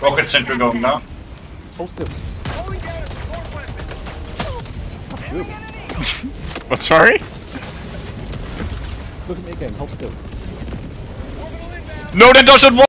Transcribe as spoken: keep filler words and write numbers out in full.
Rocket center going now. Hold still. That's good. What, sorry? Look at me again, hold still. No, that doesn't work!